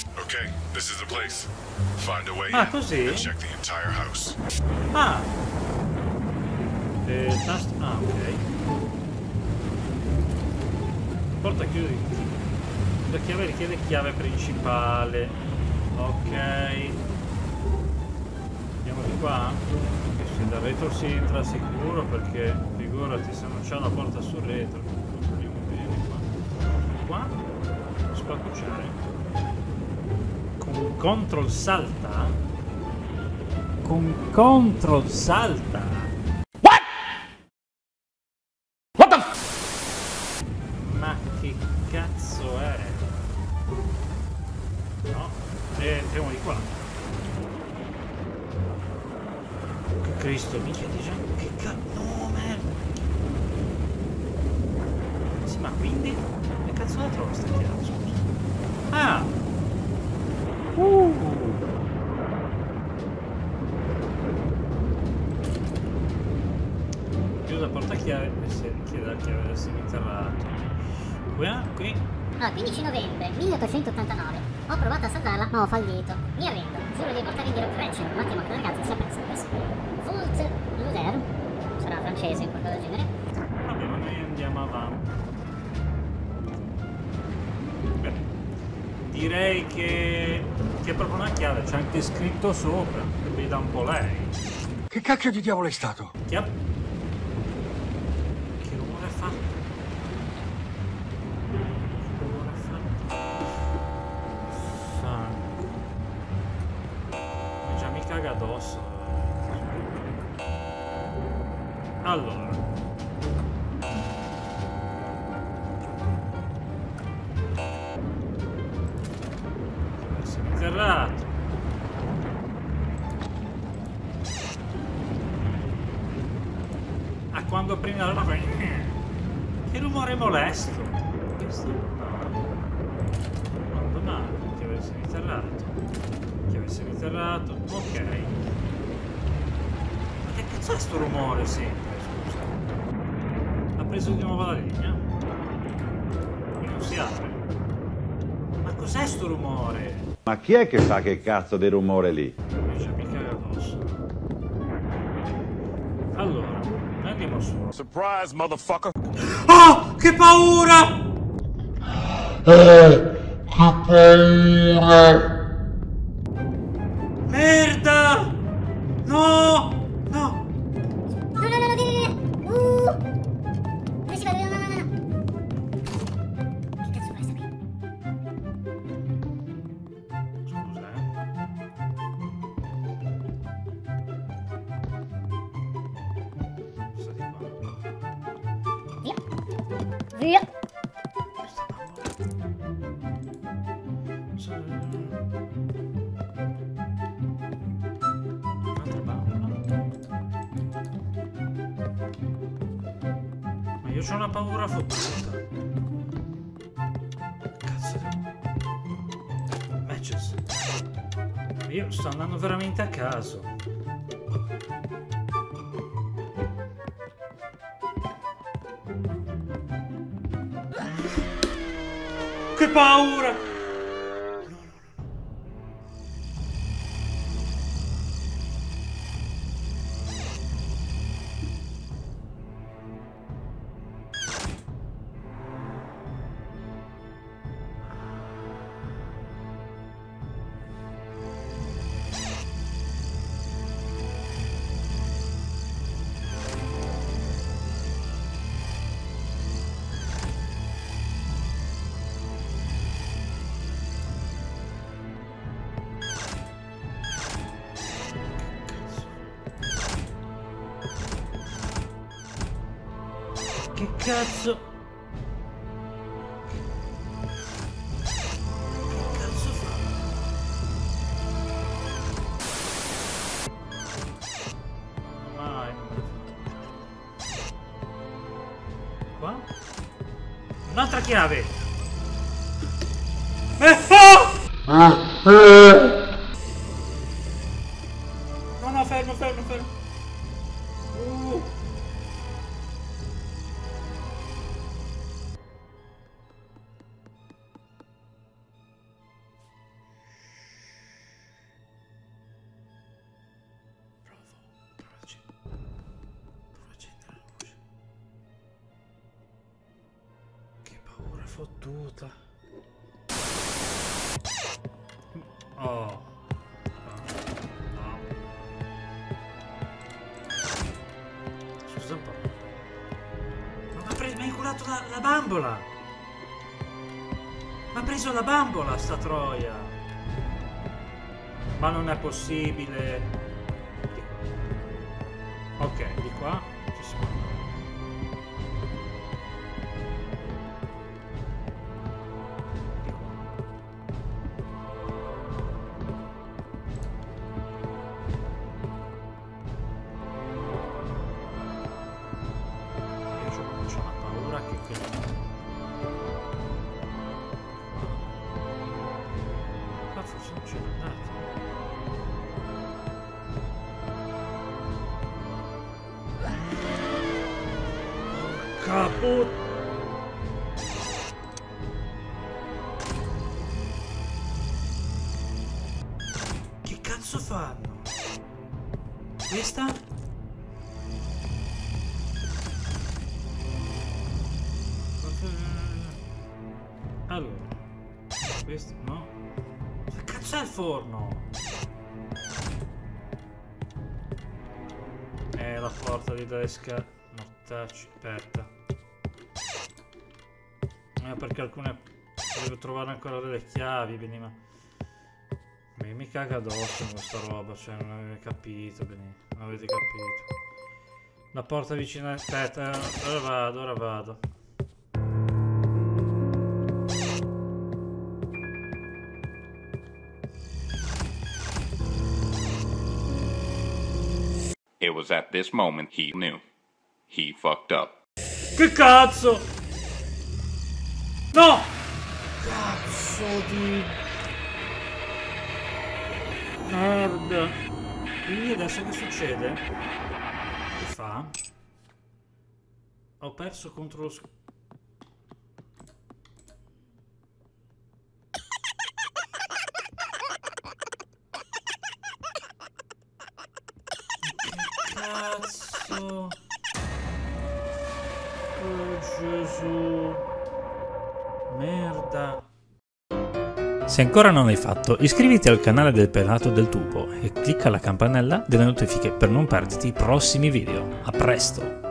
Okay, this is the place. Find a way Ah, in così? and check the entire house. Ah! Ah, ok. Porta chiudi. La chiave richiede chiave principale. Ok. Andiamo di qua? Se dal retro si entra sicuro, perché figurati se non c'è una porta sul retro. Controlliamo bene qua. Qua? Spaccucciare. Con control salta? Con control salta? What? What the f... Ma che cazzo è? No, entriamo di qua. Che Cristo, minchia di gente, che cazzo, no merda. Sì, ma quindi? Che cazzo la trovo sta chiave, scusa? Ah! Chiusa portachiave e si richiede la chiave del seminterrato. Qui? Allora, 15 novembre 1889. Ho provato a salvarla, ma ho fallito. Mi arrendo. Giuro di portare indietro Gretchen. Ma temo che la ragazza sia persa adesso. Volt Luder. Sarà francese, qualcosa del genere. Vabbè, ma noi andiamo avanti. Bene. Direi che è proprio una chiave, c'è anche scritto sopra. Veda un po' lei. Che cacchio di diavolo è stato? Che rumore ha fatto? Che rumore ha fatto? Sangue. Già mi caga addosso. Allora. Seminterrato. Quando prendi la roba che rumore molesto. Questo no. Abbandonato. Chiave seminterrato. Chiave seminterrato. Ok. Ma che cazzo è sto rumore sempre? Scusa. Ha preso di nuovo la legna? Qui non si apre. Ma cos'è sto rumore? Ma chi è che fa che cazzo di rumore lì? Già mi caga addosso. Allora. Andiamo su. Surprise, motherfucker! Oh, che paura! Che paura! Merda! No! No! No, vieni! Dove si va? No. Che cazzo fai sta qui? Scusa, Sta di qua. Via! Un'altra bambola. Ma io c'ho una paura fottuta. Cazzo di... Matches. Io sto andando veramente a caso. Che paura! Che cazzo? Che cazzo fa? Mai. Qua? Un'altra chiave! No, fermo. fottuta. Oh. No. Scusa un po'. Ma mi ha inculato la bambola! Ma ha preso la bambola, sta troia! Ma non è possibile! Ok, di qua ci siamo. C'ho una paura che qua forse non c'è andato. Capo. Che cazzo fanno? Questa? Allora, questo no. Che cazzo è il forno? La porta di desca. Mortacci, aspetta. Perché alcune devo trovare ancora delle chiavi, quindi ma mi caga addosso con questa roba, cioè non avete capito, benissimo, non avete capito. La porta vicina, aspetta, ora vado. It was at this moment he knew. He fucked up. Che cazzo? No! Cazzo di merda. Quindi adesso che succede? Che fa? Ho perso contro lo cazzo? Oh Gesù. Merda. Se ancora non l'hai fatto, iscriviti al canale del Pelato del Tubo e clicca la campanella delle notifiche per non perderti i prossimi video. A presto!